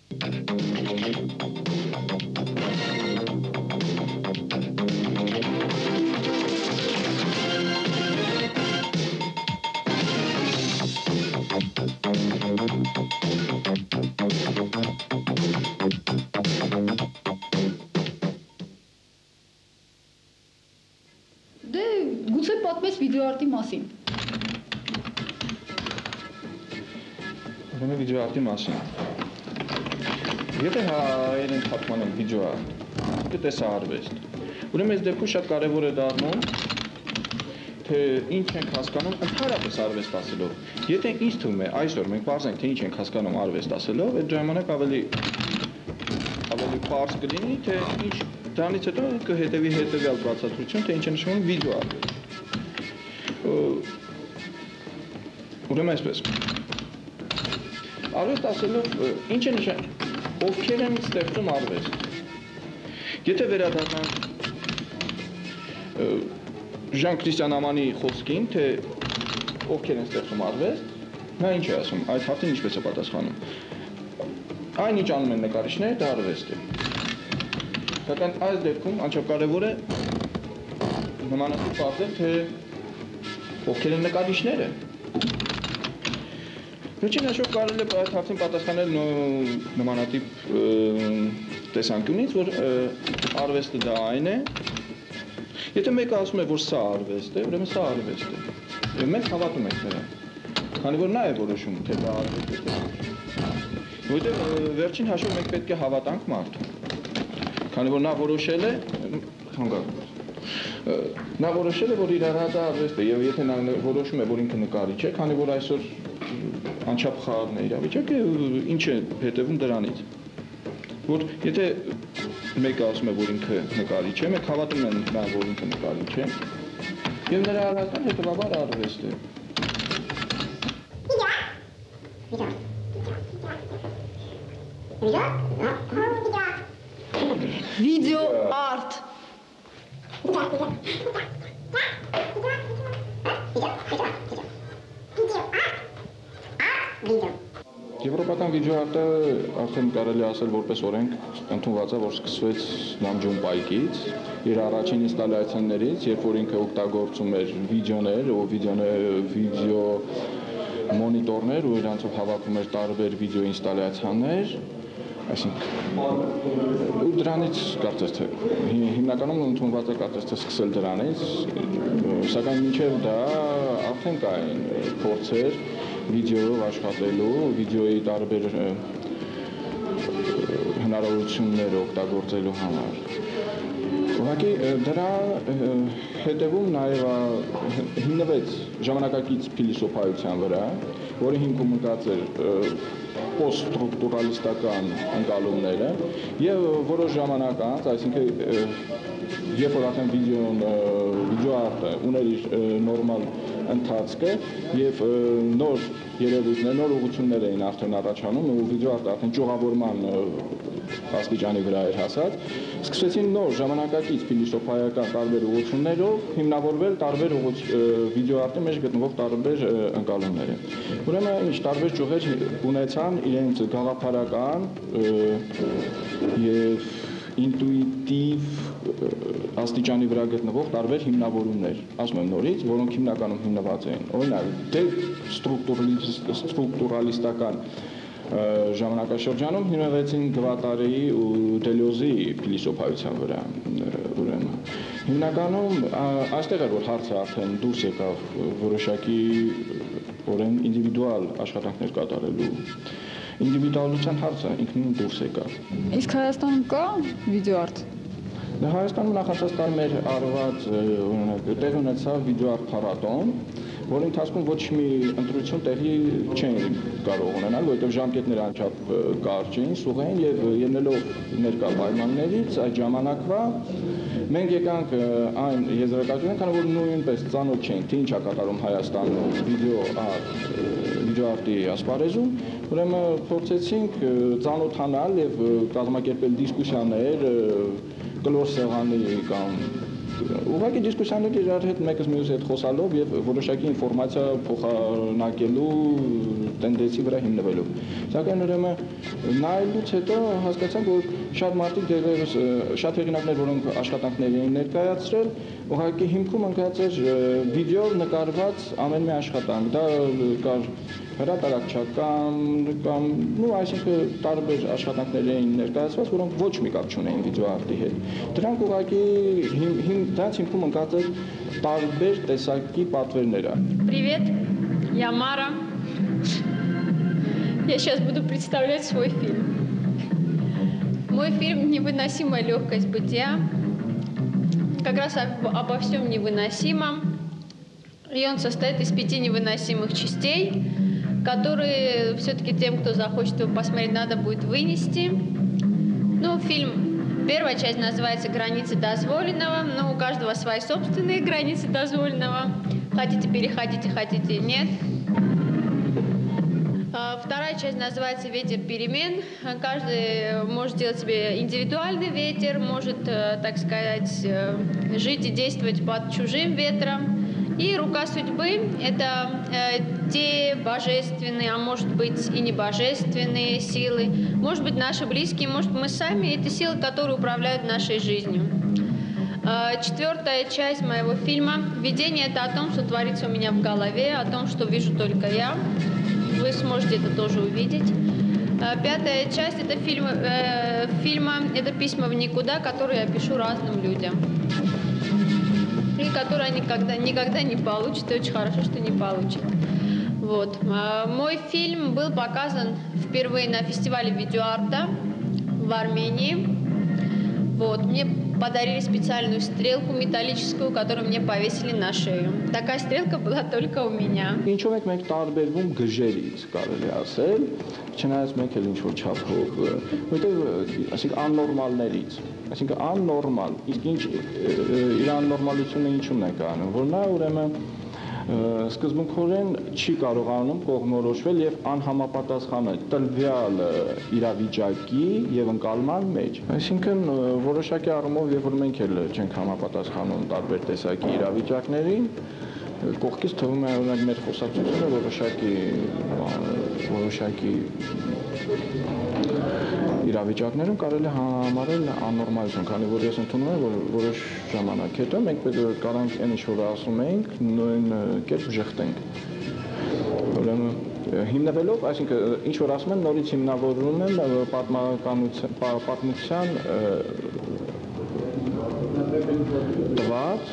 Գուցե պատմես վիդեոարտի մասին։ Ուրեմն վիդեոարտի մասին։ Եթե հայերեն թարգմանենք վիդեոարտ, տեսահարվեստ։ Ուրեմն այս դեպքում շատ կարևոր է դառնում, թե ինչ ենք հասկանում ընդհանրապես արվեստ ասելով։ Եթե ինձ թվում է այսօր մենք բարձենք թե ինչ ենք հասկանում արվեստ ասելով, այդ ժամանակ ավելի պարզ կլինի, թե ինչ դրանից հետո կհետևի հետևյալ բացատրություն, թե ինչ է նշանակում վիդեոարտ։ Ուրեմն այսպես։ Արվեստ ասելով ինչ է նշանակում, ովքեր են ստեղծում արվեստ։ Եթե վերադառնանք Ժան Քրիստիան Ամանի խոսքին, թե ովքեր են ստեղծում արվեստ, նա ինչ է ասում, այդ հարցին ինչպես է պատասխանում։ Այն ինչ անում են նկարիչները, դա արվեստ է։ Սակայն այս դեպքում անչափ կարևոր է նմանատիպ պատմել, թե ովքեր են նկարիչները։ Վերջին հաշվով կարելի է այդ հարցին պատասխանել նմանատիպ տեսանկյունից, որ արվեստը դա այն է։ Եթե մեկը ասում է, որ սա արվեստ է, ուրեմն սա արվեստ է։ Եվ մենք հավատում ենք նրան։ Քանի որ նա է որոշում, թե դա արվեստ է թե ոչ։ Որտեղ վերջին հաշվով մենք պետք է հավատանք մարդուն։ Քանի որ նա որոշել է, նա որոշել է, որ իր արածը արվեստ է, եւ եթե նա որոշում է, որ ինքը նկարիչ է, քանի որ այսօր անչափ խառն է իրավիճակը, ինչ է հետևում դրանից։ Որ եթե մեկը ասում է, որ ինքը նկարիչ է, մենք հավատում ենք նրան, որ ինքը նկարիչ է, եւ նրա արածը հետեւաբար արվեստ է։ Վիդեո արտ։ Եվրոպական վիդեոարտը արդեն կարելի ասել որպես օրենք ընդունված է, որ սկսվեց Նամջուն պայքից, իր առաջին ինստալացիաներից, երբ որ ինքը օգտագործում էր վիդեոներ, վիդեո մոնիտորներ ու իրանցով հավաքում էր տարբեր վիդեո ինստալացիաներ, այսինքն ու դրանից կարծես թե հիմնականում ընդունված է կարծես թե սկսել դրանից, սակայն մինչև դա արդեն կային փորձեր վիդեոյով աշխատելու, վիդեոյի տարբեր հնարավորություններ օգտագործելու համար։ Ուղղակի դրա հետևում նաև հիմնվեց ժամանակակից փիլիսոփայության վրա, որի հիմքում ընկած էր պոստստրուկտուրալիստական ընկալումները եւ որոշ ժամանակ անց, այսինքն երբ որ արդեն վիդեոարտը ուներ իր նորմալ ընթացքը եւ նոր երևույթներ, նոր ուղղություններ էին արդեն առաջանում ու վիդեոարտը արդեն ճյուղավորման աստիճանի վրա էր հասած, սկսեցին նոր ժամանակակից փիլիսոփայական տարբեր ուղղություններով հիմնավորվել տարբեր վիդեոարտի մեջ գտնվող տարբեր ընկալումները։ Ուրեմն ինչ տարբեր ճյուղեր ունեցան իրենց գաղափարական եւ ինտուիտիվ աստիճանի վրա գտնվող տարբեր հիմնավորումներ, ասում եմ նորից, որոնք հիմնականում հիմնված էին, օրինակ, ստրուկտուրալիստական ժամանակաշրջանում հիմնվեցին Գվատարեի ու Դելյոզի փիլիսոփայության վրա, ուրեմն։ Հիմնականում այստեղ էր, որ հարցը արդեն դուրս եկավ որոշակի օրեն ինդիվիդուալ աշխատանքներ կատարելու ինդիվիդուալության հարցը ինքնին դուրս եկավ։ Իսկ Հայաստանում կա վիդեոարտ։ Հայաստանում նախացած տարիներ արված տեղ ունեցավ վիդեոարտ փառատոն, որի ընթացքում ոչ մի ընտրություն տեղի չէին կարող ունենալ, որովհետև ժամկետները անչափ կարճ էին, սուղ էին եւ ելնելով ներկա պայմաններից այդ ժամանակվա մենք եկանք այն եզրակացության, քանի որ նույնպես ծանոթ չէինք, թե ինչ է կատարում Հայաստանում վիդեոարտի ասպարեզում, ուրեմն փորձեցինք ծանոթանալ եւ կազմակերպել դիսկուսիաներ կլոր սեղանի կամ ուղղակի դիսկուսիաներ իրար հետ մեկս մյուսի հետ խոսալով եւ որոշակի ինֆորմացիա փոխանակելու տենդենսի վրա հիմնվելով։ Սակայն ուրեմն նայելուց հետո հասկացանք, որ շատ մարդիկ դեռևս շատ հեղինակներ, որոնք աշխատանքներ էին ներկայացրել, ուղղակի հիմքում ընկած էր վիդեոյով նկարված ամեն մի աշխատանք։ Դա կար հրատարակչական կամ այսինքն տարբեր աշխատանքներ էին ներկայացված, որոնք ոչ մի կապ չունեին վիդեոարտի հետ։ Դրանք ուղղակի դրանց հիմքում ընկած էր տարբեր տեսակի պատվերները։ Привет, я Мара. Я сейчас буду представлять свой фильм. Мой фильм «Невыносимая легкость бытия» как раз обо всем невыносимом. И он состоит из 5 невыносимых частей, которые все-таки тем, кто захочет его посмотреть, надо будет вынести. Ну, фильм, первая часть называется «Границы дозволенного», но у каждого свои собственные границы дозволенного. Хотите, переходите, хотите, нет. Вторая часть называется «Ветер перемен». Каждый может делать себе индивидуальный ветер, может, так сказать, жить и действовать под чужим ветром. И рука судьбы – это те божественные, а может быть и небожественные силы, может быть наши близкие, может мы сами, это силы, которые управляют нашей жизнью. Четвертая часть моего фильма – видение – это о том, что творится у меня в голове, о том, что вижу только я. Вы сможете это тоже увидеть. Пятая часть – это фильма – это письма в никуда, которые я пишу разным людям. И которые никогда не получат, и очень хорошо, что не получат. Вот. Мой фильм был показан впервые на фестивале видеоарта в Армении. Вот. Мне подарили специальную стрелку металлическую, которую мне повесили на шею. Такая стрелка была только у меня. Ինչով ենք մենք տարբերվում գժերից, կարելի ասել, չնայած մենք էլ ինչ-որ չափով, որտեղ այսինքն աննորմալներից, այսինքն աննորմալ, իսկ ինչ իր աննորմալությունը ինչու՞մն է կանում, որ նա ուրեմն սկզբունքորեն չի կարողանում կողմնորոշվել եւ անհամապատասխան է տվյալ իրավիճակի եւ ընկալման մեջ։ Այսինքն որոշակի առումով երբ որ մենք էլ չենք համապատասխանում տարբեր տեսակի իրավիճակներին, կողքից թվում է օրինակ մեր խոսակցությունը որոշակի իրավիճակներում կարելի համարել աննորմալություն, քանի որ ես ընդունում եմ, որ որոշ ժամանակ հետո մենք պետք է կարանք այն ինչ որ ասում ենք, նույն կերպ ժխտենք։ Ուրեմն հիմնվելով, այսինքն ինչ որ ասում եմ, նորից հիմնավորվում եմ պատմության տված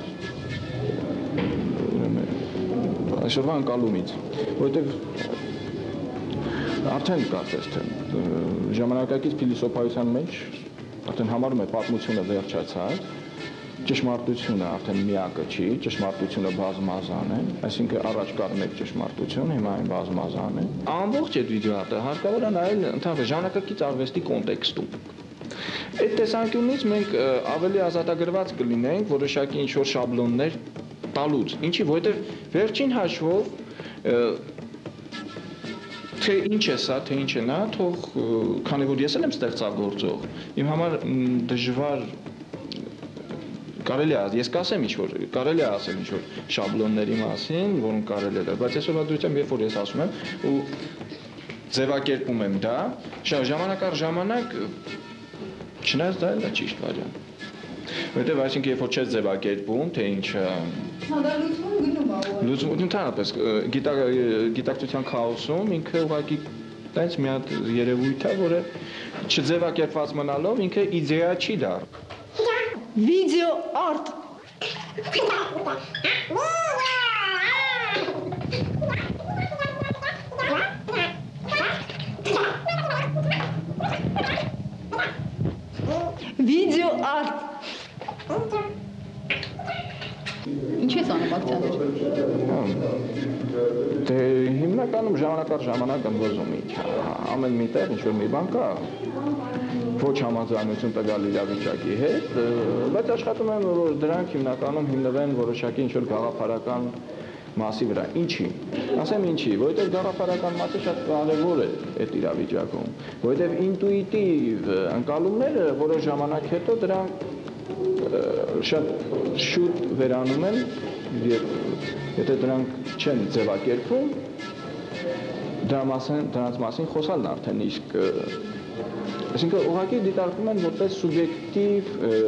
այսօրվա ընկալումից, որովհետև արդեն կարծես թե ժամանակակից փիլիսոփայության մեջ արդեն համարում է պատմությունը վերջացած, ճշմարտությունը արդեն միակը չի, ճշմարտությունը բազմազան է, այսինքն առաջ կար մեկ ճշմարտություն, հիմա այն բազմազան է։ Ամբողջ այդ վիդեոարտը հարկավոր է նայել ընդհանուր ժամանակակից արվեստի կոնտեքստում։ Այդ տեսանկյունից մենք ավելի ազատագրված կլինենք որոշակի ինչ-որ շաբլոններ տալուց, ինչի, որովհետև վերջին հաշվով թե ինչ է սա, թե ինչ է նա, թող քանի որ ես եմ ստեղծագործող, իմ համար դժվար կարելի է, ես կասեմ ինչ-որ, կարելի է ասել ինչ-որ շաբլոնների մասին, որոնք կարելի է, բայց այսօրվա դրությամբ երբ որ ես ասում եմ ու ձևակերպում եմ դա, ժամանակ առ ժամանակ չնայած դա էլ է ճիշտ վարիանտ։ Որտեւ այսինքն երբ որ չես ձևակերպում, թե ինչը լուծում ընդհանրապես գիտակցության քաոսում ինքը ուղղակի տենց մի հատ երևույթ է, որը չձևակերպված մնալով ինքը իդեա չի դառնում։ Վիդեո արտ։ Վիդեո արտ։ Ինչ ես անում ակցիաներ։ Դե հիմնականում ժամանակ առ ժամանակ ընդվզում ինչ ամեն մի տեղ ինչ-որ մի բան կա ոչ համաձայնություն տվյալ իրավիճակի հետ, բայց աշխատում եմ որ դրանք հիմնականում հիմնվեն որոշակի ինչ-որ գաղափարական մասի վրա։ Ինչի։ Ասեմ ինչի, որովհետև գաղափարական մասը շատ կարևոր է այդ իրավիճակում, որովհետև ինտուիտիվ ընկալումները որոշ ժամանակ հետո դրանք շատ շուտ վերանում են, եթե դրանք չեն ձևակերպվում, դրանց մասին խոսալն արդեն իսկ այսինքն ուղղակի դիտարկվում են որպես սուբյեկտիվ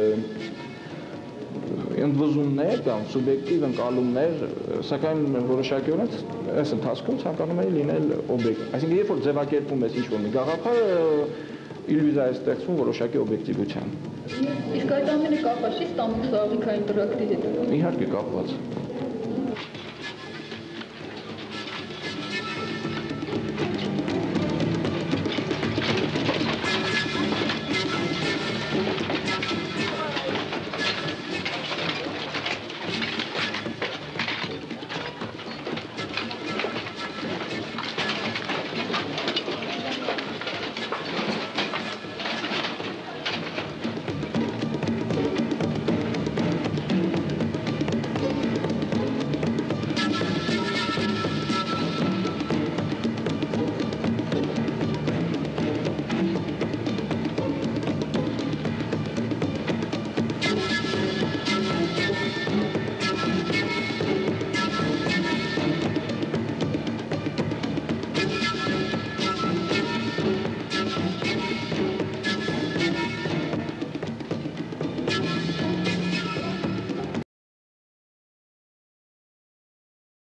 ընդվզումներ կամ սուբյեկտիվ ընկալումներ, սակայն որոշակիորեն այս ընթացքում ցանկանում են լինել օբյեկտ։ Այսինքն երբ որ ձևակերպում ես ինչ-որ մի գաղափար, իլյուզիա է ստեղծվում որոշակի օբյեկտիվության։ Իսկ այդ ամենը կապված չի ստամոքսահաղիքային տրակտի հետ։ Իհարկե կապված։